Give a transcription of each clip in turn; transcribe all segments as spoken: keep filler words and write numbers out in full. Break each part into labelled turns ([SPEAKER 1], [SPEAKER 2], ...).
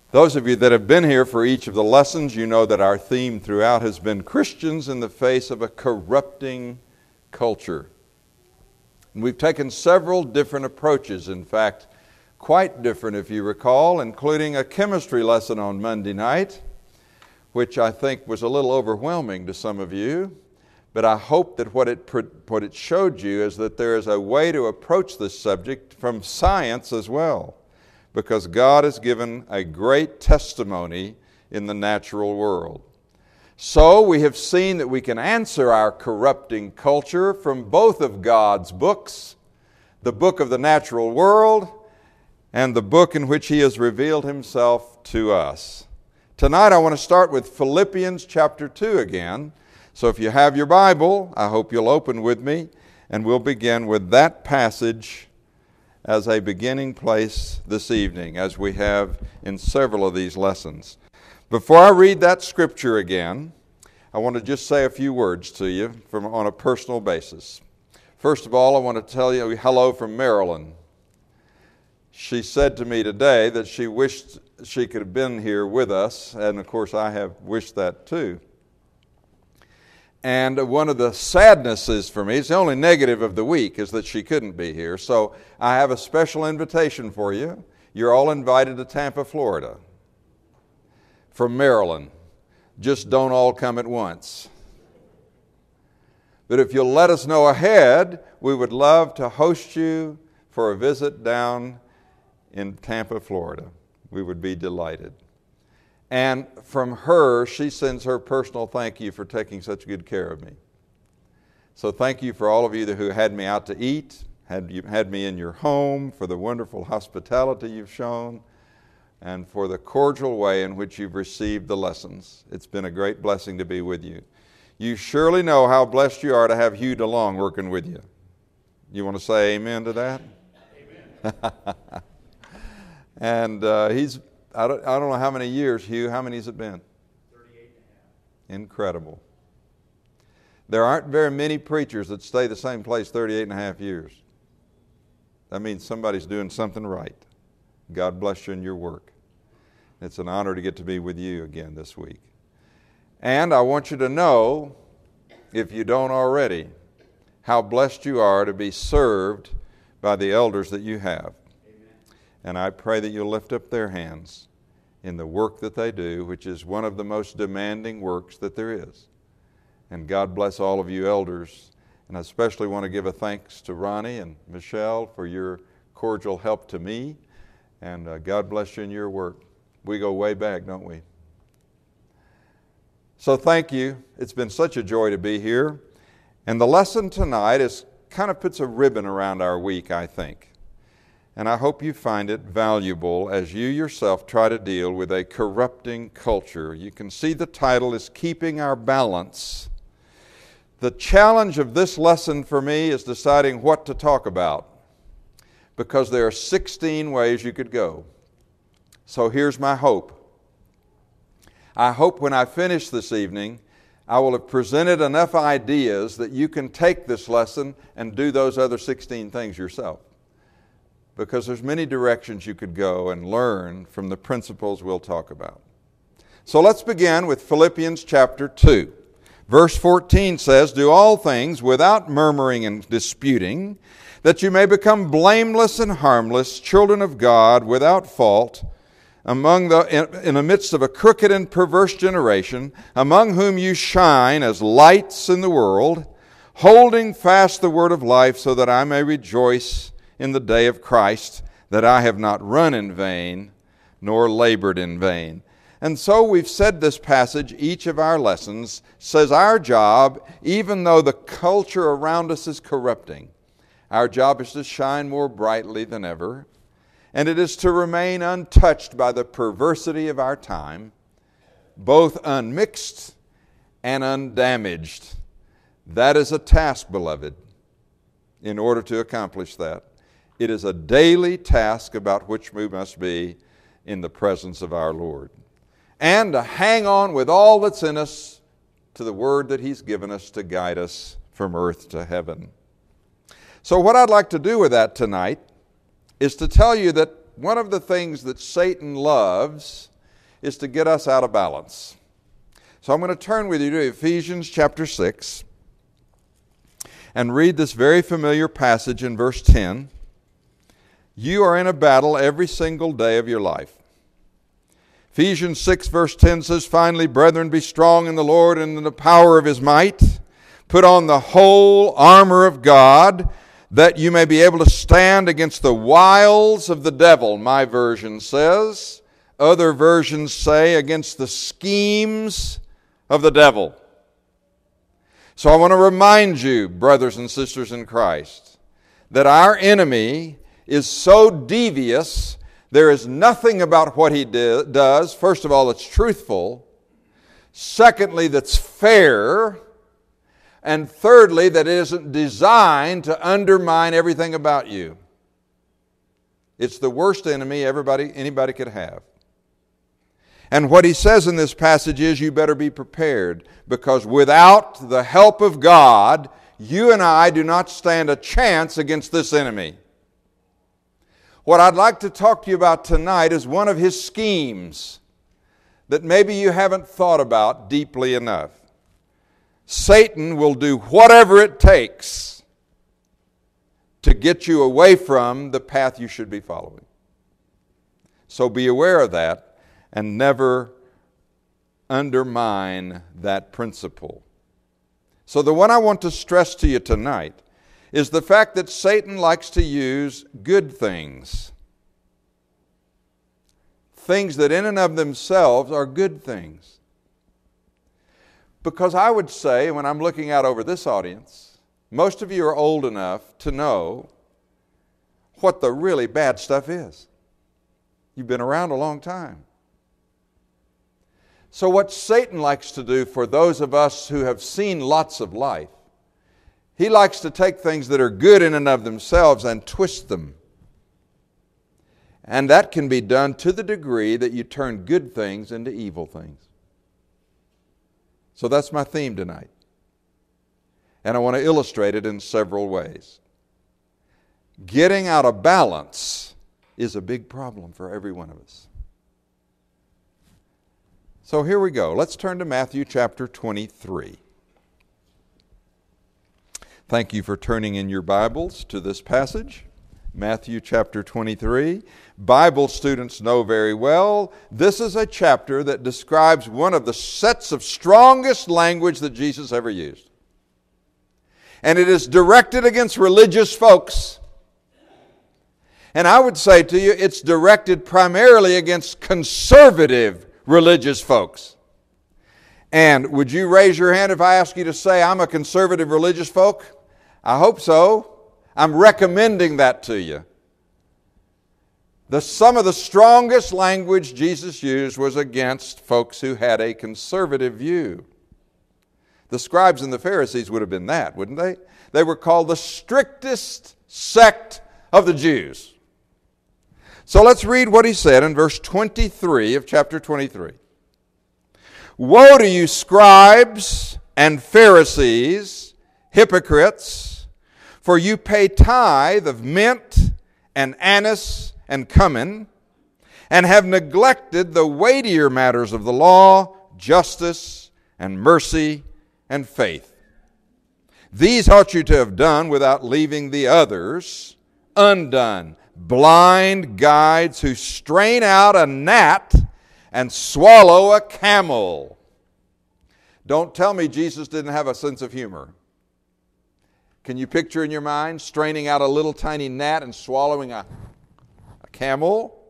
[SPEAKER 1] Those of you that have been here for each of the lessons, you know that our theme throughout has been Christians in the face of a corrupting culture. And we've taken several different approaches, in fact, quite different if you recall, including a chemistry lesson on Monday night, which I think was a little overwhelming to some of you. But I hope that what it, what it showed you is that there is a way to approach this subject from science as well, because God has given a great testimony in the natural world. So we have seen that we can answer our corrupting culture from both of God's books, the book of the natural world and the book in which He has revealed Himself to us. Tonight I want to start with Philippians chapter two again. So if you have your Bible, I hope you'll open with me, and we'll begin with that passage as a beginning place this evening, as we have in several of these lessons. Before I read that scripture again, I want to just say a few words to you from on a personal basis. First of all, I want to tell you hello from Maryland. She said to me today that she wished she could have been here with us, and of course I have wished that too. And one of the sadnesses for me, it's the only negative of the week, is that she couldn't be here. So I have a special invitation for you. You're all invited to Tampa, Florida, from Maryland. Just don't all come at once. But if you'll let us know ahead, we would love to host you for a visit down in Tampa, Florida. We would be delighted. And from her, she sends her personal thank you for taking such good care of me. So thank you for all of you who had me out to eat, had you had me in your home, for the wonderful hospitality you've shown, and for the cordial way in which you've received the lessons. It's been a great blessing to be with you. You surely know how blessed you are to have Hugh DeLong working with you. You want to say amen to that? Amen. And uh, he's I don't, I don't know how many years, Hugh. How many has it been?
[SPEAKER 2] thirty-eight and a half.
[SPEAKER 1] Incredible. There aren't very many preachers that stay the same place thirty-eight and a half years. That means somebody's doing something right. God bless you in your work. It's an honor to get to be with you again this week. And I want you to know, if you don't already, how blessed you are to be served by the elders that you have. And I pray that you'll lift up their hands in the work that they do, which is one of the most demanding works that there is. And God bless all of you elders. And I especially want to give a thanks to Ronnie and Michelle for your cordial help to me. And uh, God bless you in your work. We go way back, don't we? So thank you. It's been such a joy to be here. And the lesson tonight is kind of puts a ribbon around our week, I think. And I hope you find it valuable as you yourself try to deal with a corrupting culture. You can see the title is Keeping Our Balance. The challenge of this lesson for me is deciding what to talk about, because there are sixteen ways you could go. So here's my hope. I hope when I finish this evening, I will have presented enough ideas that you can take this lesson and do those other sixteen things yourself. Because there's many directions you could go and learn from the principles we'll talk about. So let's begin with Philippians chapter two. Verse fourteen says, "Do all things without murmuring and disputing, that you may become blameless and harmless, children of God, without fault, among the in, in the midst of a crooked and perverse generation, among whom you shine as lights in the world, holding fast the word of life, so that I may rejoice in the day of Christ, that I have not run in vain, nor labored in vain." And so we've said this passage, each of our lessons, says our job, even though the culture around us is corrupting, our job is to shine more brightly than ever, and it is to remain untouched by the perversity of our time, both unmixed and undamaged. That is a task, beloved, in order to accomplish that. It is a daily task about which we must be in the presence of our Lord. And to hang on with all that's in us to the word that He's given us to guide us from earth to heaven. So what I'd like to do with that tonight is to tell you that one of the things that Satan loves is to get us out of balance. So I'm going to turn with you to Ephesians chapter six and read this very familiar passage in verse ten. You are in a battle every single day of your life. Ephesians six verse ten says, Finally, brethren, be strong in the Lord and in the power of His might. Put on the whole armor of God, that you may be able to stand against the wiles of the devil, my version says. Other versions say against the schemes of the devil. So I want to remind you, brothers and sisters in Christ, that our enemy is so devious, there is nothing about what he do, does, first of all, that's truthful. Secondly, that's fair. And thirdly, that it isn't designed to undermine everything about you. It's the worst enemy everybody, anybody could have. And what he says in this passage is you better be prepared, because without the help of God, you and I do not stand a chance against this enemy. What I'd like to talk to you about tonight is one of his schemes that maybe you haven't thought about deeply enough. Satan will do whatever it takes to get you away from the path you should be following. So be aware of that and never undermine that principle. So the one I want to stress to you tonight is the fact that Satan likes to use good things. Things that in and of themselves are good things. Because I would say, when I'm looking out over this audience, most of you are old enough to know what the really bad stuff is. You've been around a long time. So what Satan likes to do for those of us who have seen lots of life, he likes to take things that are good in and of themselves and twist them. And that can be done to the degree that you turn good things into evil things. So that's my theme tonight. And I want to illustrate it in several ways. Getting out of balance is a big problem for every one of us. So here we go. Let's turn to Matthew chapter twenty-three. Thank you for turning in your Bibles to this passage. Matthew chapter twenty-three. Bible students know very well, this is a chapter that describes one of the sets of strongest language that Jesus ever used. And it is directed against religious folks. And I would say to you, it's directed primarily against conservative religious folks. And would you raise your hand if I ask you to say, I'm a conservative religious folk? I hope so. I'm recommending that to you. The, some of the strongest language Jesus used was against folks who had a conservative view. The scribes and the Pharisees would have been that, wouldn't they? They were called the strictest sect of the Jews. So let's read what he said in verse twenty-three of chapter twenty-three. Woe to you, scribes and Pharisees, hypocrites, for you pay tithe of mint and anise and cumin, and have neglected the weightier matters of the law, justice and mercy and faith. These ought you to have done without leaving the others undone. Blind guides who strain out a gnat and swallow a camel. Don't tell me Jesus didn't have a sense of humor. Can you picture in your mind straining out a little tiny gnat and swallowing a, a camel?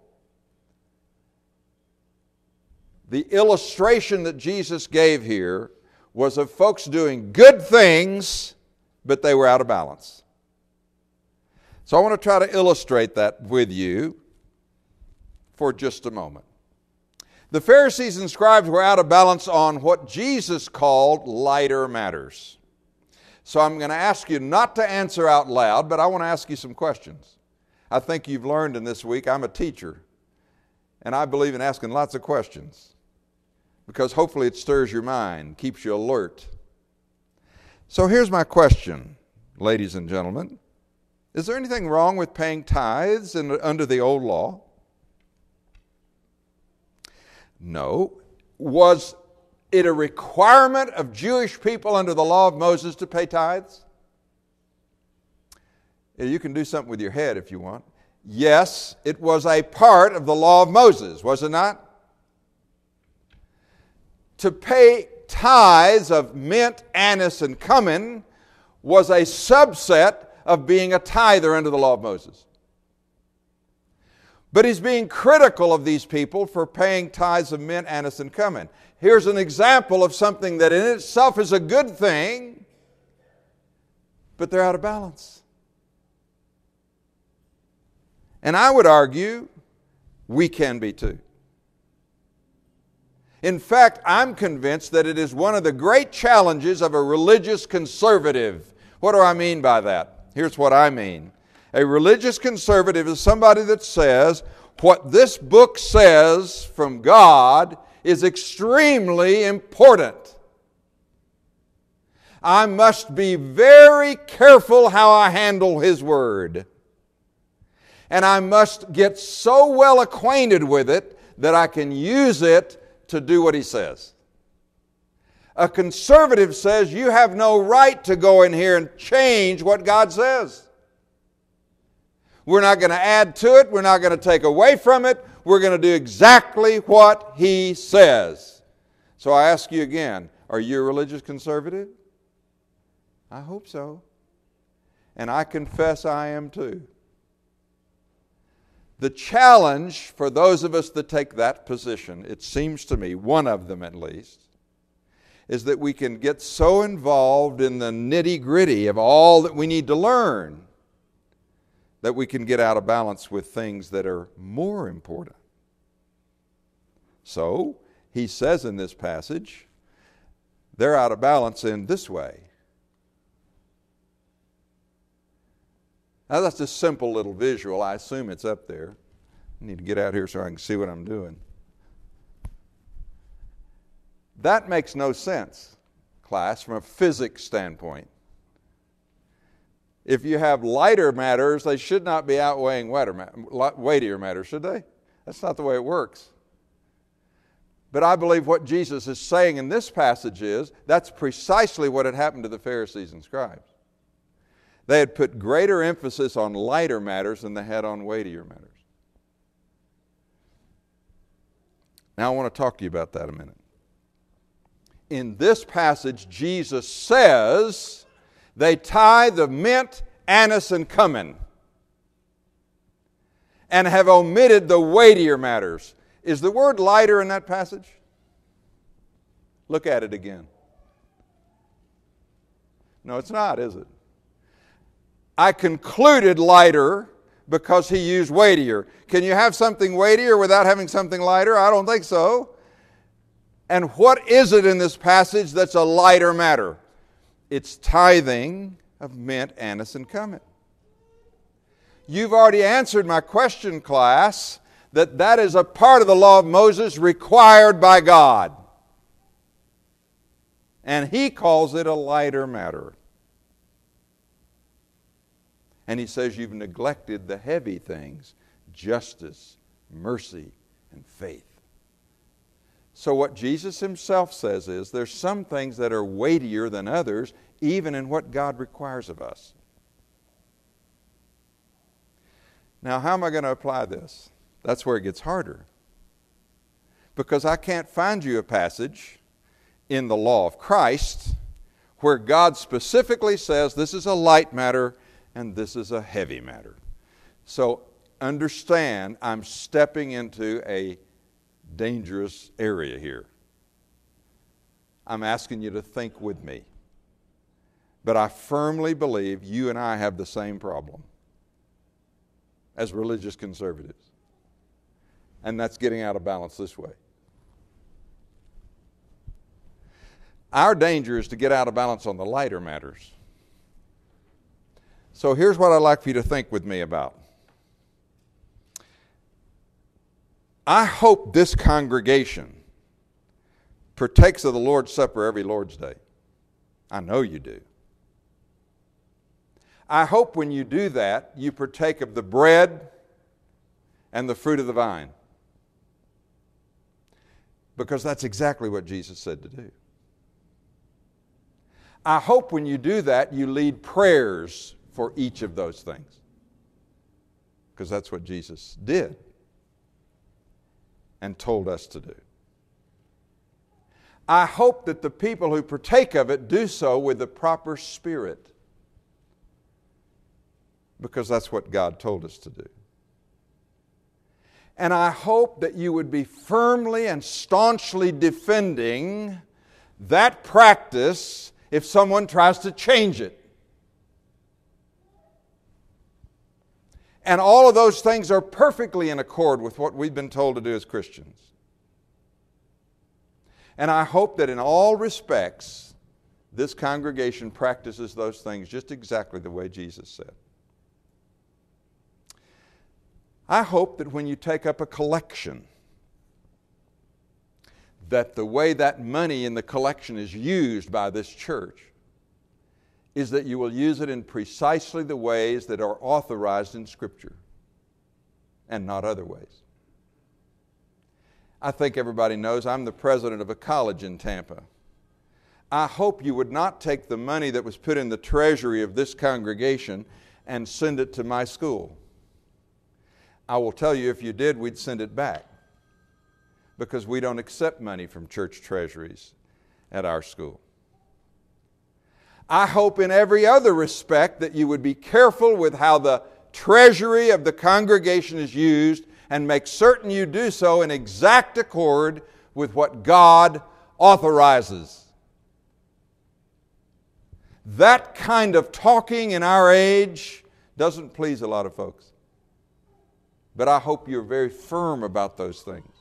[SPEAKER 1] The illustration that Jesus gave here was of folks doing good things, but they were out of balance. So I want to try to illustrate that with you for just a moment. The Pharisees and scribes were out of balance on what Jesus called lighter matters. So I'm going to ask you not to answer out loud, but I want to ask you some questions. I think you've learned in this week, I'm a teacher, and I believe in asking lots of questions because hopefully it stirs your mind, keeps you alert. So here's my question, ladies and gentlemen. Is there anything wrong with paying tithes in, under the old law? No. Was it a requirement of Jewish people under the law of Moses to pay tithes? You can do something with your head if you want. Yes, it was a part of the law of Moses, was it not? To pay tithes of mint, anise, and cumin was a subset of being a tither under the law of Moses. But he's being critical of these people for paying tithes of mint, anise, and cumin. Here's an example of something that in itself is a good thing, but they're out of balance. And I would argue we can be too. In fact, I'm convinced that it is one of the great challenges of a religious conservative. What do I mean by that? Here's what I mean. A religious conservative is somebody that says, what this book says from God is extremely important. I must be very careful how I handle His Word. And I must get so well acquainted with it that I can use it to do what He says. A conservative says you have no right to go in here and change what God says. We're not going to add to it. We're not going to take away from it. We're going to do exactly what He says. So I ask you again, are you a religious conservative? I hope so. And I confess I am too. The challenge for those of us that take that position, it seems to me, one of them at least, is that we can get so involved in the nitty-gritty of all that we need to learn that we can get out of balance with things that are more important. So, he says in this passage, they're out of balance in this way. Now that's a simple little visual. I assume it's up there. I need to get out here so I can see what I'm doing. That makes no sense, class, from a physics standpoint. If you have lighter matters, they should not be outweighing weightier matters, should they? That's not the way it works. But I believe what Jesus is saying in this passage is that's precisely what had happened to the Pharisees and scribes. They had put greater emphasis on lighter matters than they had on weightier matters. Now I want to talk to you about that a minute. In this passage, Jesus says they tithe the mint, anise, and cumin and have omitted the weightier matters. Is the word lighter in that passage? Look at it again. No, it's not, is it? I concluded lighter because he used weightier. Can you have something weightier without having something lighter? I don't think so. And what is it in this passage that's a lighter matter? It's tithing of mint, anise, and cumin. You've already answered my question, class, that that is a part of the law of Moses required by God. And he calls it a lighter matter. And he says you've neglected the heavy things, justice, mercy, and faith. So what Jesus himself says is there's some things that are weightier than others, even in what God requires of us. Now, how am I going to apply this? That's where it gets harder. Because I can't find you a passage in the law of Christ where God specifically says this is a light matter and this is a heavy matter. So understand, I'm stepping into a dangerous area here. I'm asking you to think with me. But I firmly believe you and I have the same problem as religious conservatives. And that's getting out of balance this way. Our danger is to get out of balance on the lighter matters. So here's what I'd like for you to think with me about. I hope this congregation partakes of the Lord's Supper every Lord's Day. I know you do. I hope when you do that, you partake of the bread and the fruit of the vine. because that's exactly what Jesus said to do. I hope when you do that, you lead prayers for each of those things, because that's what Jesus did and told us to do. I hope that the people who partake of it do so with the proper spirit, because that's what God told us to do. And I hope that you would be firmly and staunchly defending that practice if someone tries to change it. And all of those things are perfectly in accord with what we've been told to do as Christians. And I hope that in all respects, this congregation practices those things just exactly the way Jesus said. I hope that when you take up a collection, that the way that money in the collection is used by this church is that you will use it in precisely the ways that are authorized in Scripture and not other ways. I think everybody knows I'm the president of a college in Tampa. I hope you would not take the money that was put in the treasury of this congregation and send it to my school. I will tell you, if you did, we'd send it back, because we don't accept money from church treasuries at our school. I hope in every other respect that you would be careful with how the treasury of the congregation is used and make certain you do so in exact accord with what God authorizes. That kind of talking in our age doesn't please a lot of folks. But I hope you're very firm about those things.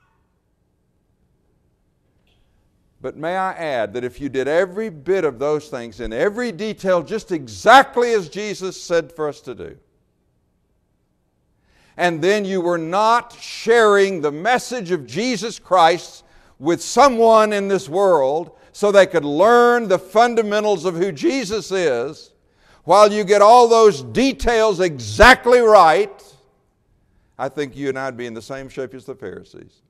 [SPEAKER 1] But may I add that if you did every bit of those things in every detail just exactly as Jesus said for us to do, and then you were not sharing the message of Jesus Christ with someone in this world so they could learn the fundamentals of who Jesus is, while you get all those details exactly right, I think you and I would be in the same shape as the Pharisees.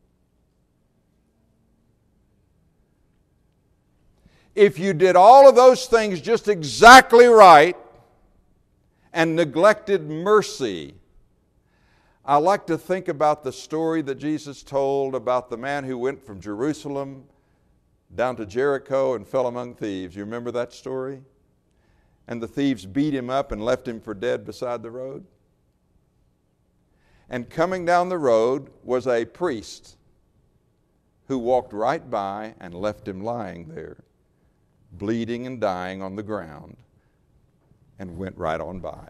[SPEAKER 1] If you did all of those things just exactly right and neglected mercy, I like to think about the story that Jesus told about the man who went from Jerusalem down to Jericho and fell among thieves. You remember that story? And the thieves beat him up and left him for dead beside the road. And coming down the road was a priest who walked right by and left him lying there, bleeding and dying on the ground, and went right on by.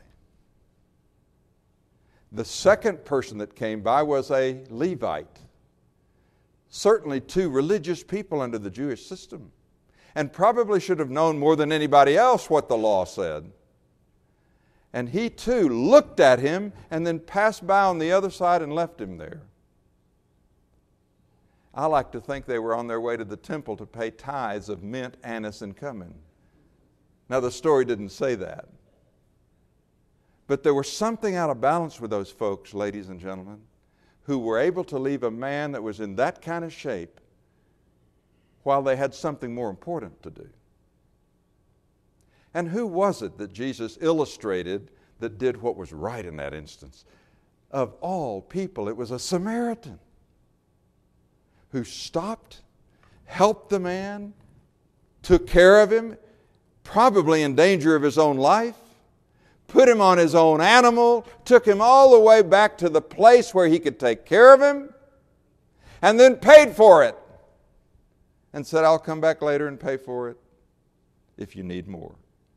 [SPEAKER 1] The second person that came by was a Levite, certainly two religious people under the Jewish system, and probably should have known more than anybody else what the law said. And he too looked at him and then passed by on the other side and left him there. I like to think they were on their way to the temple to pay tithes of mint, anise, and cumin. Now the story didn't say that. But there was something out of balance with those folks, ladies and gentlemen, who were able to leave a man that was in that kind of shape while they had something more important to do. And who was it that Jesus illustrated that did what was right in that instance? Of all people, it was a Samaritan who stopped, helped the man, took care of him, probably in danger of his own life, put him on his own animal, took him all the way back to the place where he could take care of him, and then paid for it and said, I'll come back later and pay for it if you need more.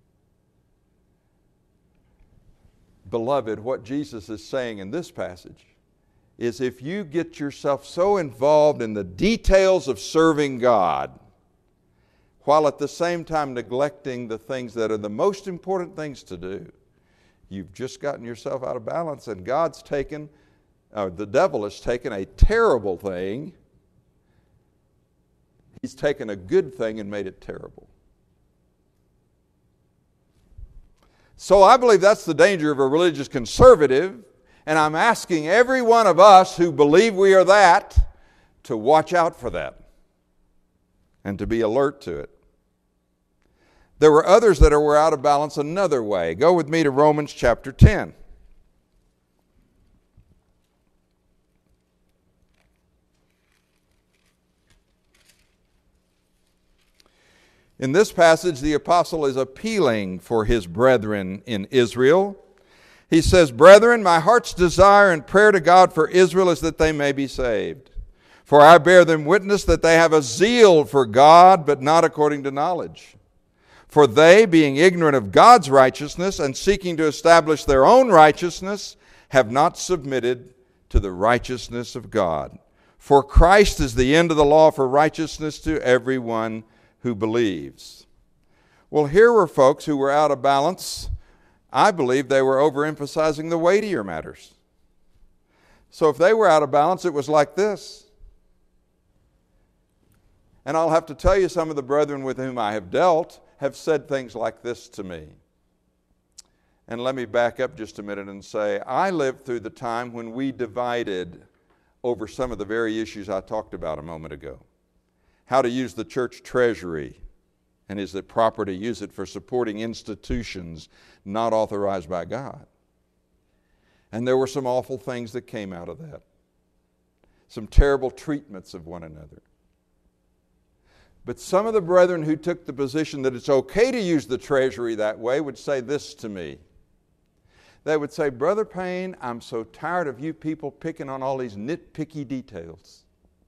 [SPEAKER 1] Beloved, what Jesus is saying in this passage is if you get yourself so involved in the details of serving God, while at the same time neglecting the things that are the most important things to do, you've just gotten yourself out of balance, and God's taken, uh, the devil has taken a terrible thing. He's taken a good thing and made it terrible. So I believe that's the danger of a religious conservative, and I'm asking every one of us who believe we are that to watch out for that and to be alert to it. There were others that were out of balance another way. Go with me to Romans chapter ten. In this passage, the apostle is appealing for his brethren in Israel. He says, "Brethren, my heart's desire and prayer to God for Israel is that they may be saved. For I bear them witness that they have a zeal for God, but not according to knowledge. For they, being ignorant of God's righteousness and seeking to establish their own righteousness, have not submitted to the righteousness of God. For Christ is the end of the law for righteousness to everyone who believes." Well, here were folks who were out of balance. I believe they were overemphasizing the weightier matters. So if they were out of balance, it was like this. And I'll have to tell you, some of the brethren with whom I have dealt have said things like this to me. And let me back up just a minute and say, I lived through the time when we divided over some of the very issues I talked about a moment ago. How to use the church treasury, and is it proper to use it for supporting institutions not authorized by God? And there were some awful things that came out of that. Some terrible treatments of one another. But some of the brethren who took the position that it's okay to use the treasury that way would say this to me. They would say, "Brother Payne, I'm so tired of you people picking on all these nitpicky details.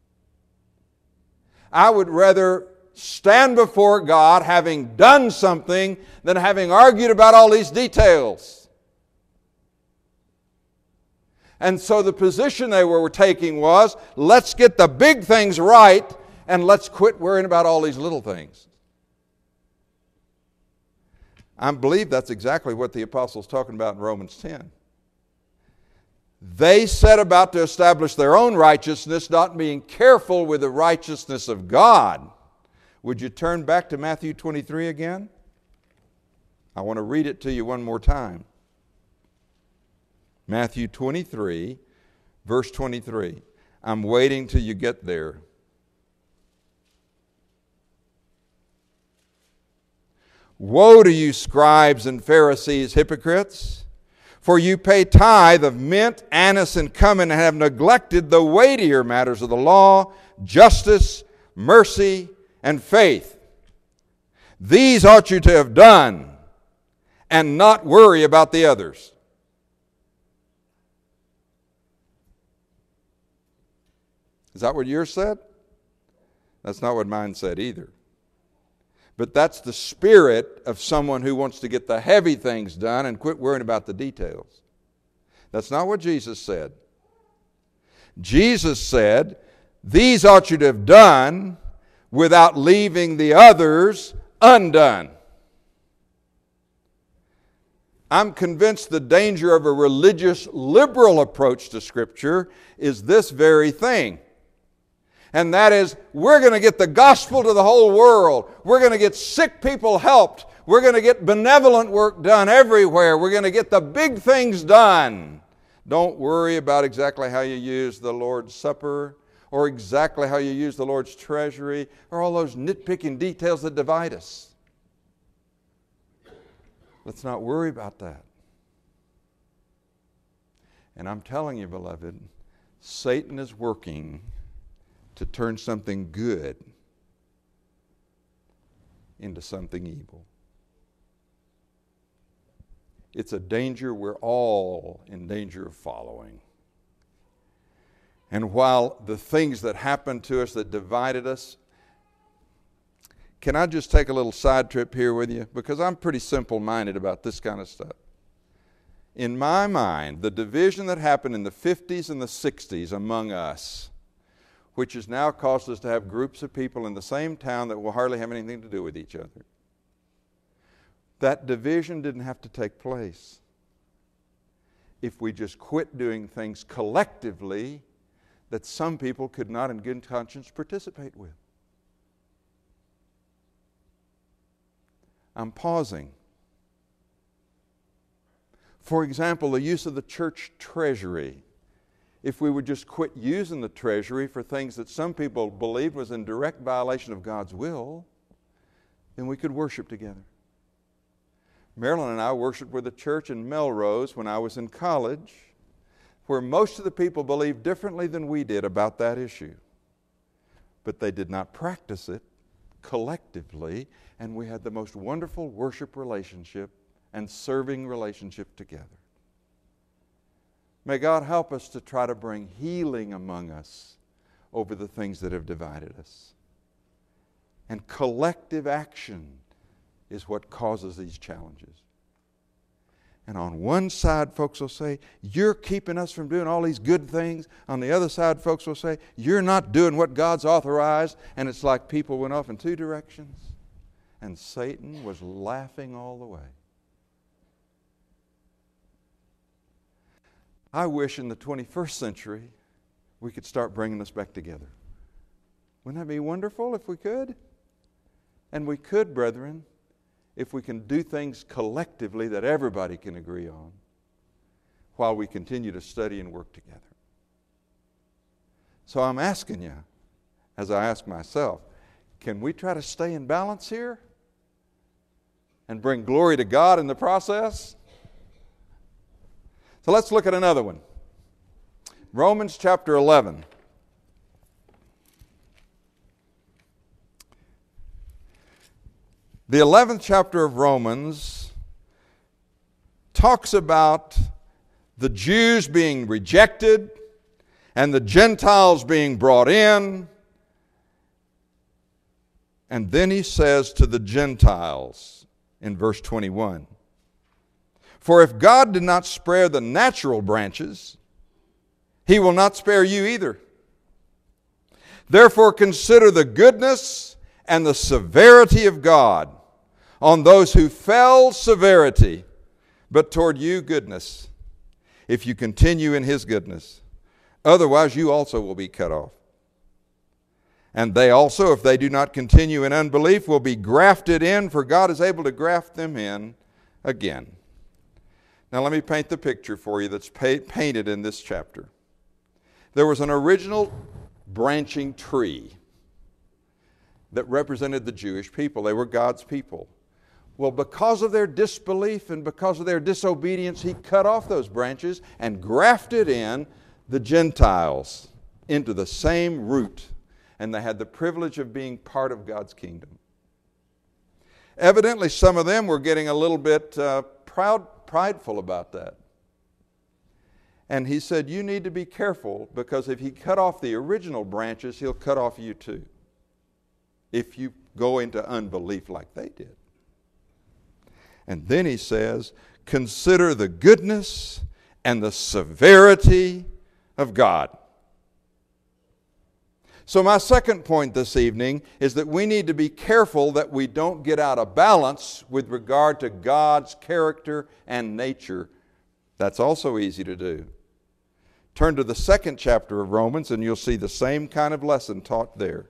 [SPEAKER 1] I would rather stand before God having done something than having argued about all these details." And so the position they were taking was, let's get the big things right and let's quit worrying about all these little things. I believe that's exactly what the apostle's talking about in Romans ten. They set about to establish their own righteousness, not being careful with the righteousness of God. Would you turn back to Matthew twenty-three again? I want to read it to you one more time. Matthew twenty-three, verse twenty-three. I'm waiting till you get there. "Woe to you, scribes and Pharisees, hypocrites! For you pay tithe of mint, anise, and cumin, and have neglected the weightier matters of the law, justice, mercy, and faith. These ought you to have done, and not worry about the others." Is that what yours said? That's not what mine said either. But that's the spirit of someone who wants to get the heavy things done and quit worrying about the details. That's not what Jesus said. Jesus said, "These ought you to have done without leaving the others undone." I'm convinced the danger of a religious liberal approach to Scripture is this very thing. And that is, we're going to get the gospel to the whole world. We're going to get sick people helped. We're going to get benevolent work done everywhere. We're going to get the big things done. Don't worry about exactly how you use the Lord's Supper or exactly how you use the Lord's treasury or all those nitpicking details that divide us. Let's not worry about that. And I'm telling you, beloved, Satan is working to turn something good into something evil. It's a danger we're all in danger of following. And while the things that happened to us that divided us, can I just take a little side trip here with you? Because I'm pretty simple-minded about this kind of stuff. In my mind, the division that happened in the fifties and the sixties among us, which has now caused us to have groups of people in the same town that will hardly have anything to do with each other. That division didn't have to take place if we just quit doing things collectively that some people could not in good conscience participate with. I'm pausing. For example, the use of the church treasury if we would just quit using the treasury for things that some people believed was in direct violation of God's will, then we could worship together. Marilyn and I worshiped with a church in Melrose when I was in college, where most of the people believed differently than we did about that issue. But they did not practice it collectively, and we had the most wonderful worship relationship and serving relationship together. May God help us to try to bring healing among us over the things that have divided us. And collective action is what causes these challenges. And on one side, folks will say, you're keeping us from doing all these good things. On the other side, folks will say, you're not doing what God's authorized. And it's like people went off in two directions, and Satan was laughing all the way. I wish in the twenty-first century we could start bringing us back together. Wouldn't that be wonderful if we could? And we could, brethren, if we can do things collectively that everybody can agree on while we continue to study and work together. So I'm asking you, as I ask myself, can we try to stay in balance here and bring glory to God in the process? So let's look at another one. Romans chapter eleven. The eleventh chapter of Romans talks about the Jews being rejected and the Gentiles being brought in. And then he says to the Gentiles in verse twenty-one, for if God did not spare the natural branches, He will not spare you either. Therefore consider the goodness and the severity of God on those who fell severity, but toward you goodness, if you continue in His goodness. Otherwise you also will be cut off. And they also, if they do not continue in unbelief, will be grafted in, for God is able to graft them in again. Now let me paint the picture for you that's pa- painted in this chapter. There was an original branching tree that represented the Jewish people. They were God's people. Well, because of their disbelief and because of their disobedience, He cut off those branches and grafted in the Gentiles into the same root. And they had the privilege of being part of God's kingdom. Evidently, some of them were getting a little bit uh, proud, prideful about that. And He said, you need to be careful, because if He cut off the original branches, He'll cut off you too, if you go into unbelief like they did. And then He says, consider the goodness and the severity of God. So my second point this evening is that we need to be careful that we don't get out of balance with regard to God's character and nature. That's also easy to do. Turn to the second chapter of Romans and you'll see the same kind of lesson taught there.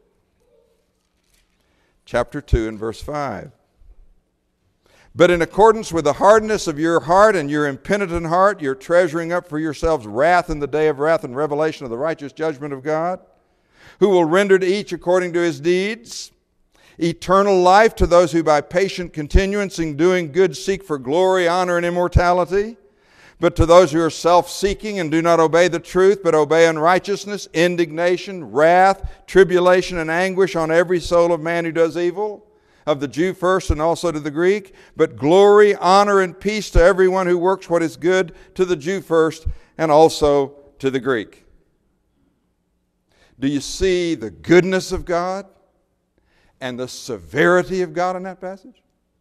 [SPEAKER 1] Chapter two and verse five. But in accordance with the hardness of your heart and your impenitent heart, you're treasuring up for yourselves wrath in the day of wrath and revelation of the righteous judgment of God, who will render to each according to his deeds. Eternal life to those who by patient continuance in doing good seek for glory, honor, and immortality. But to those who are self-seeking and do not obey the truth, but obey unrighteousness, indignation, wrath, tribulation, and anguish on every soul of man who does evil, of the Jew first and also to the Greek. But glory, honor, and peace to everyone who works what is good, to the Jew first and also to the Greek. Do you see the goodness of God and the severity of God in that passage?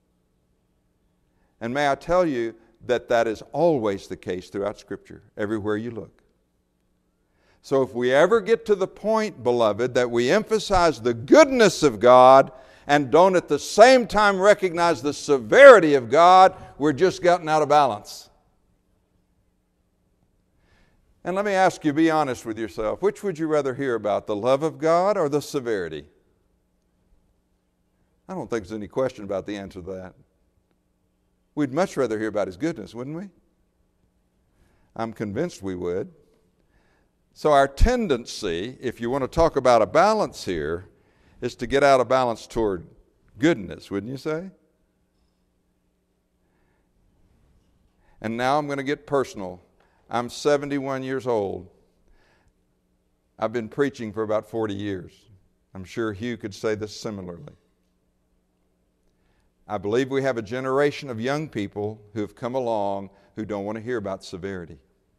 [SPEAKER 1] And may I tell you that that is always the case throughout Scripture, everywhere you look. So if we ever get to the point, beloved, that we emphasize the goodness of God and don't at the same time recognize the severity of God, we're just gotten out of balance. And let me ask you, be honest with yourself. Which would you rather hear about, the love of God or the severity? I don't think there's any question about the answer to that. We'd much rather hear about His goodness, wouldn't we? I'm convinced we would. So our tendency, if you want to talk about a balance here, is to get out of balance toward goodness, wouldn't you say? And now I'm going to get personal. I'm seventy-one years old. I've been preaching for about forty years. I'm sure Hugh could say this similarly. I believe we have a generation of young people who have come along who don't want to hear about severity.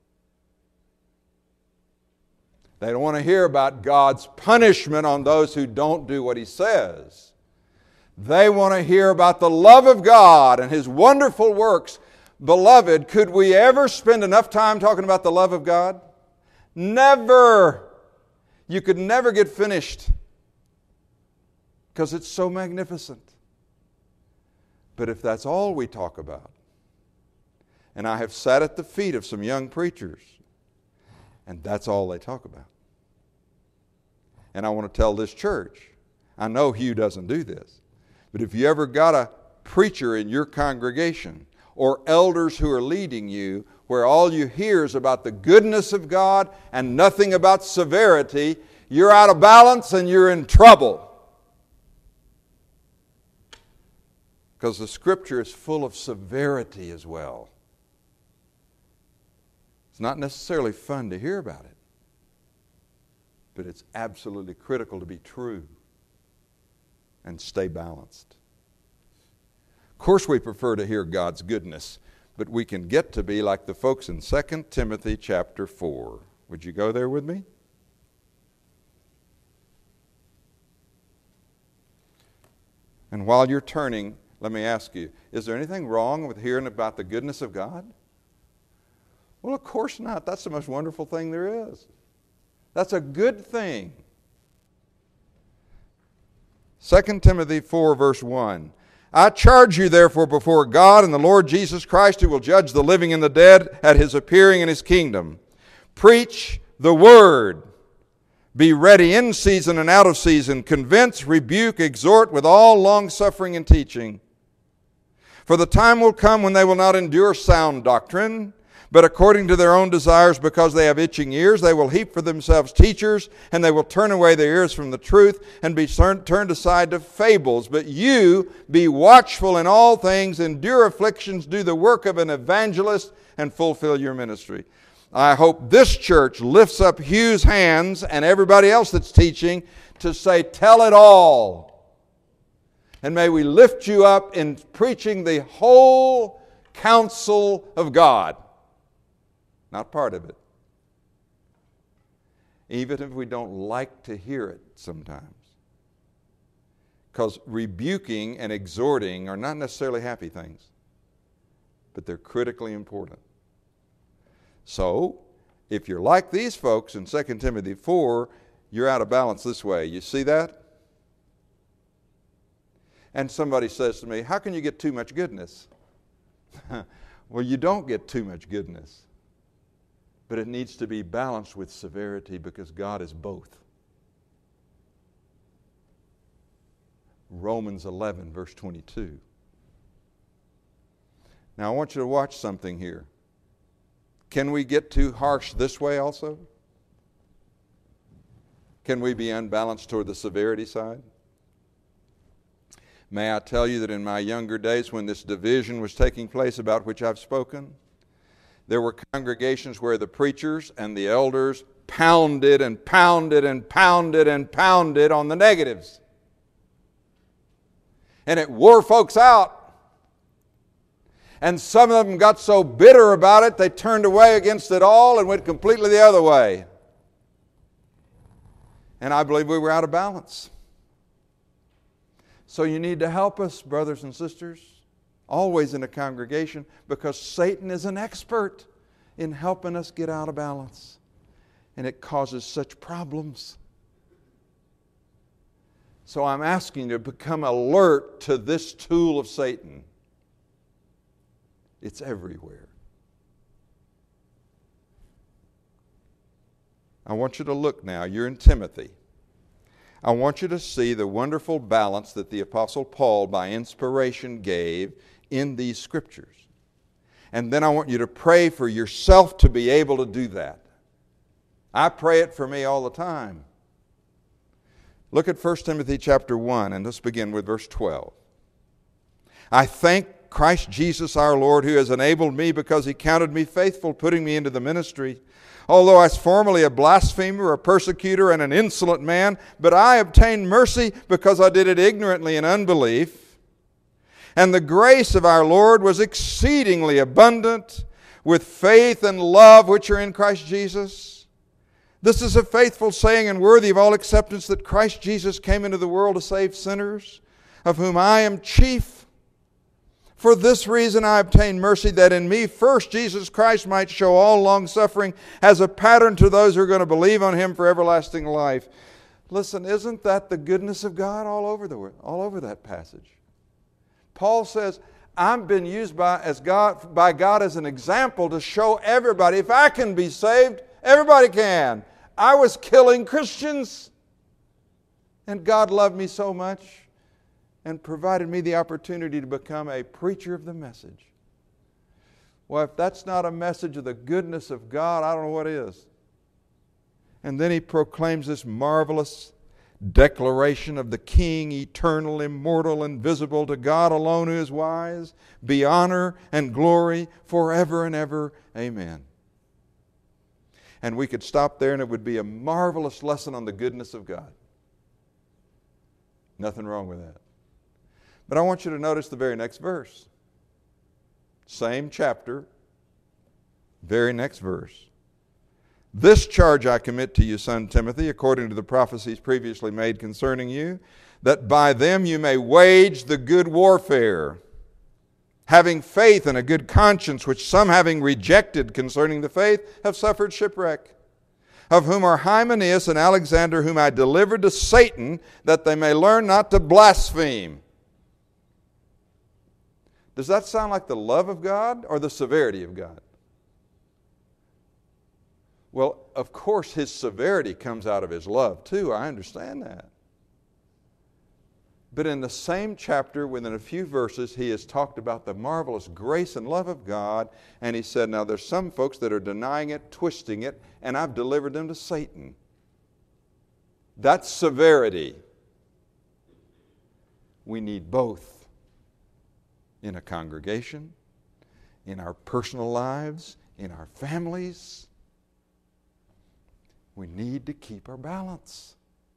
[SPEAKER 1] They don't want to hear about God's punishment on those who don't do what He says. They want to hear about the love of God and His wonderful works. Beloved, could we ever spend enough time talking about the love of God? Never! You could never get finished because it's so magnificent. But if that's all we talk about, and I have sat at the feet of some young preachers, and that's all they talk about. And I want to tell this church, I know Hugh doesn't do this, but if you ever got a preacher in your congregation or elders who are leading you where all you hear is about the goodness of God and nothing about severity, you're out of balance and you're in trouble. Because the Scripture is full of severity as well. It's not necessarily fun to hear about it, but it's absolutely critical to be true and stay balanced. Of course we prefer to hear God's goodness, but we can get to be like the folks in Second Timothy chapter four. Would you go there with me? And while you're turning, let me ask you, is there anything wrong with hearing about the goodness of God? Well, of course not. That's the most wonderful thing there is. That's a good thing. Second Timothy four, verse one. I charge you therefore before God and the Lord Jesus Christ, who will judge the living and the dead at His appearing in His kingdom. Preach the word. Be ready in season and out of season. Convince, rebuke, exhort with all long-suffering and teaching. For the time will come when they will not endure sound doctrine, but according to their own desires, because they have itching ears, they will heap for themselves teachers, and they will turn away their ears from the truth and be turned aside to fables. But you be watchful in all things, endure afflictions, do the work of an evangelist, and fulfill your ministry. I hope this church lifts up Hugh's hands and everybody else that's teaching to say, tell it all. And may we lift you up in preaching the whole counsel of God. Not part of it. Even if we don't like to hear it sometimes. Because rebuking and exhorting are not necessarily happy things, but they're critically important. So, if you're like these folks in Second Timothy four, you're out of balance this way. You see that? And somebody says to me, how can you get too much goodness? Well, you don't get too much goodness. But it needs to be balanced with severity because God is both. Romans eleven, verse twenty-two. Now I want you to watch something here. Can we get too harsh this way also? Can we be unbalanced toward the severity side? May I tell you that in my younger days when this division was taking place about which I've spoken, there were congregations where the preachers and the elders pounded and pounded and pounded and pounded on the negatives. And it wore folks out. And some of them got so bitter about it, they turned away against it all and went completely the other way. And I believe we were out of balance. So you need to help us, brothers and sisters, always in a congregation, because Satan is an expert in helping us get out of balance. And it causes such problems. So I'm asking you to become alert to this tool of Satan. It's everywhere. I want you to look now. You're in Timothy. I want you to see the wonderful balance that the Apostle Paul, by inspiration, gave in these Scriptures. And then I want you to pray for yourself to be able to do that. I pray it for me all the time. Look at First Timothy chapter one, and let's begin with verse twelve. I thank Christ Jesus our Lord, who has enabled me because He counted me faithful, putting me into the ministry. Although I was formerly a blasphemer, a persecutor, and an insolent man, but I obtained mercy because I did it ignorantly in unbelief. And the grace of our Lord was exceedingly abundant with faith and love which are in Christ Jesus. This is a faithful saying and worthy of all acceptance, that Christ Jesus came into the world to save sinners, of whom I am chief. For this reason I obtained mercy, that in me first Jesus Christ might show all long-suffering as a pattern to those who are going to believe on Him for everlasting life. Listen, isn't that the goodness of God all over the world, all over that passage? Paul says, I've been used by, as God, by God as an example to show everybody, if I can be saved, everybody can. I was killing Christians, and God loved me so much and provided me the opportunity to become a preacher of the message. Well, if that's not a message of the goodness of God, I don't know what is. And then he proclaims this marvelous declaration of the King, eternal, immortal, invisible, to God alone who is wise, be honor and glory forever and ever. Amen. And we could stop there and it would be a marvelous lesson on the goodness of God. Nothing wrong with that. But I want you to notice the very next verse. Same chapter, very next verse. This charge I commit to you, son Timothy, according to the prophecies previously made concerning you, that by them you may wage the good warfare, having faith and a good conscience, which some, having rejected concerning the faith, have suffered shipwreck. Of whom are Hymenaeus and Alexander, whom I delivered to Satan, that they may learn not to blaspheme. Does that sound like the love of God or the severity of God? Well, of course, His severity comes out of His love too. I understand that. But in the same chapter, within a few verses, He has talked about the marvelous grace and love of God. And He said, now there's some folks that are denying it, twisting it, and I've delivered them to Satan. That's severity. We need both. In a congregation, in our personal lives, in our families. We need to keep our balance.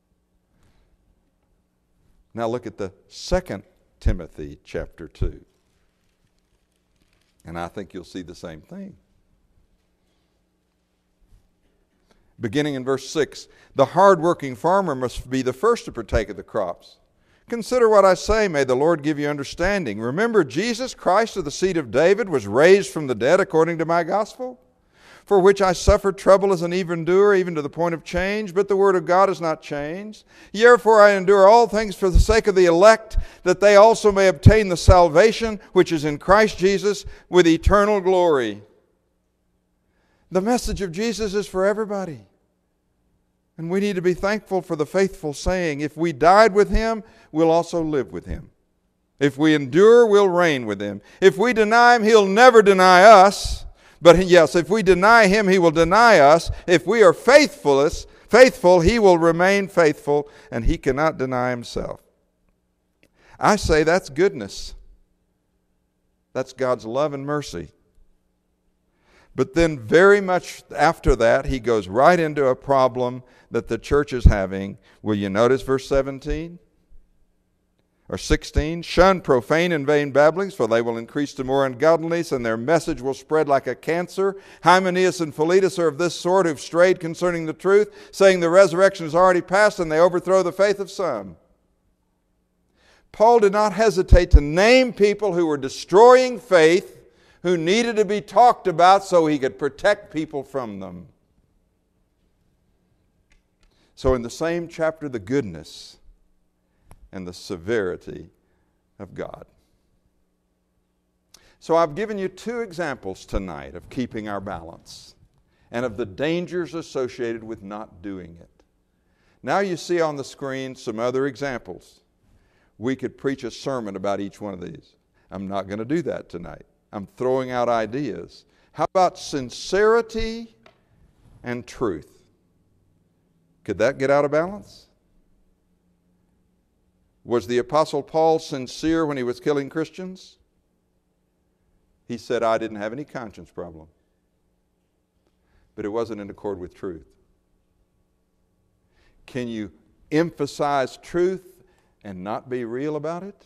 [SPEAKER 1] Now look at the Second Timothy chapter two. And I think you'll see the same thing. Beginning in verse six, the hard-working farmer must be the first to partake of the crops. Consider what I say, may the Lord give you understanding. Remember, Jesus Christ of the seed of David was raised from the dead according to my gospel, for which I suffered trouble as an evildoer, even to the point of change, but the word of God is not changed. Therefore I endure all things for the sake of the elect, that they also may obtain the salvation which is in Christ Jesus with eternal glory. The message of Jesus is for everybody. And we need to be thankful for the faithful saying, if we died with Him, we'll also live with Him. If we endure, we'll reign with Him. If we deny Him, He'll never deny us. But yes, if we deny Him, He will deny us. If we are faithful, faithful, He will remain faithful, and He cannot deny Himself. I say that's goodness. That's God's love and mercy. But then very much after that, he goes right into a problem that the church is having. Will you notice verse seventeen? Or sixteen? Shun profane and vain babblings, for they will increase to more ungodliness, and their message will spread like a cancer. Hymenaeus and Philetus are of this sort, who've strayed concerning the truth, saying the resurrection is already past, and they overthrow the faith of some. Paul did not hesitate to name people who were destroying faith, who needed to be talked about so he could protect people from them. So in the same chapter, the goodness and the severity of God. So I've given you two examples tonight of keeping our balance and of the dangers associated with not doing it. Now you see on the screen some other examples. We could preach a sermon about each one of these. I'm not going to do that tonight. I'm throwing out ideas. How about sincerity and truth? Could that get out of balance? Was the Apostle Paul sincere when he was killing Christians? He said, I didn't have any conscience problem. But it wasn't in accord with truth. Can you emphasize truth and not be real about it?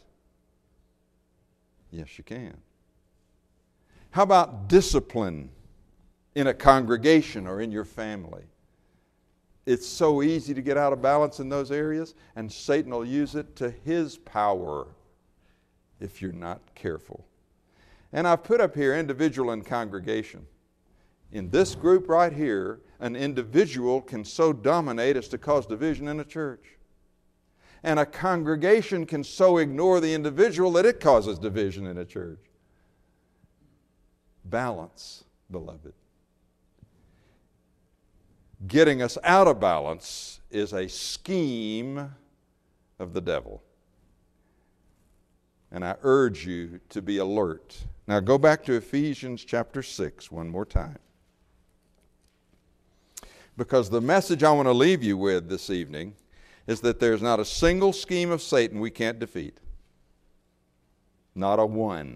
[SPEAKER 1] Yes, you can. How about discipline in a congregation or in your family? It's so easy to get out of balance in those areas, and Satan will use it to his power if you're not careful. And I've put up here individual and congregation. In this group right here, an individual can so dominate as to cause division in a church. And a congregation can so ignore the individual that it causes division in a church. Balance, beloved. Getting us out of balance is a scheme of the devil. And I urge you to be alert. Now go back to Ephesians chapter six one more time. Because the message I want to leave you with this evening is that there's not a single scheme of Satan we can't defeat. Not a one.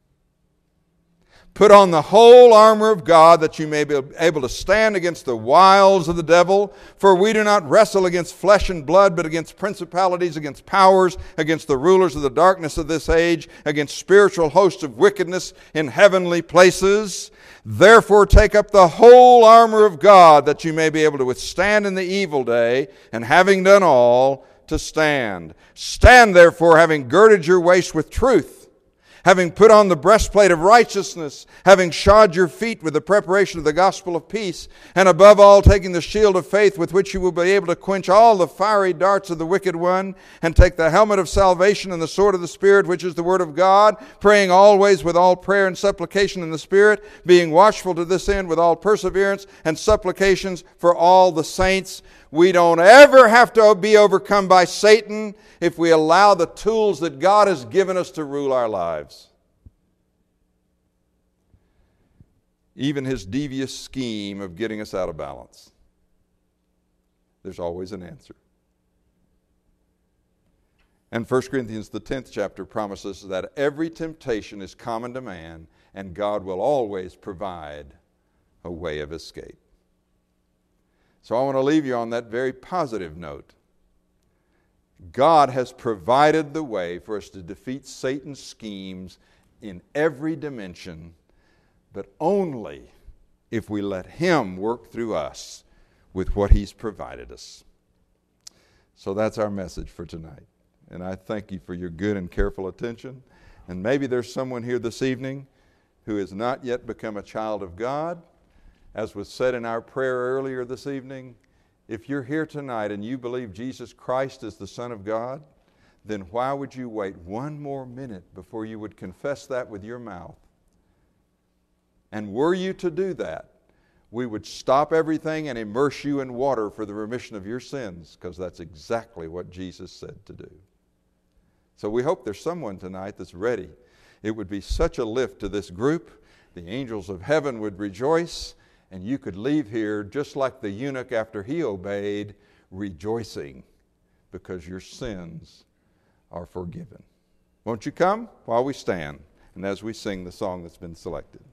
[SPEAKER 1] Put on the whole armor of God that you may be able to stand against the wiles of the devil. For we do not wrestle against flesh and blood, but against principalities, against powers, against the rulers of the darkness of this age, against spiritual hosts of wickedness in heavenly places. Therefore take up the whole armor of God that you may be able to withstand in the evil day, and having done all, to stand. Stand therefore, having girded your waist with truth, having put on the breastplate of righteousness, having shod your feet with the preparation of the gospel of peace, and above all taking the shield of faith with which you will be able to quench all the fiery darts of the wicked one, and take the helmet of salvation and the sword of the Spirit, which is the word of God, praying always with all prayer and supplication in the Spirit, being watchful to this end with all perseverance and supplications for all the saints. We don't ever have to be overcome by Satan if we allow the tools that God has given us to rule our lives. Even his devious scheme of getting us out of balance. There's always an answer. And First Corinthians, the tenth chapter, promises that every temptation is common to man, and God will always provide a way of escape. So I want to leave you on that very positive note. God has provided the way for us to defeat Satan's schemes in every dimension, but only if we let him work through us with what he's provided us. So that's our message for tonight. And I thank you for your good and careful attention. And maybe there's someone here this evening who has not yet become a child of God. As was said in our prayer earlier this evening, if you're here tonight and you believe Jesus Christ is the Son of God, then why would you wait one more minute before you would confess that with your mouth? And were you to do that, we would stop everything and immerse you in water for the remission of your sins, because that's exactly what Jesus said to do. So we hope there's someone tonight that's ready. It would be such a lift to this group. The angels of heaven would rejoice, and you could leave here just like the eunuch after he obeyed, rejoicing because your sins are forgiven. Won't you come while we stand and as we sing the song that's been selected?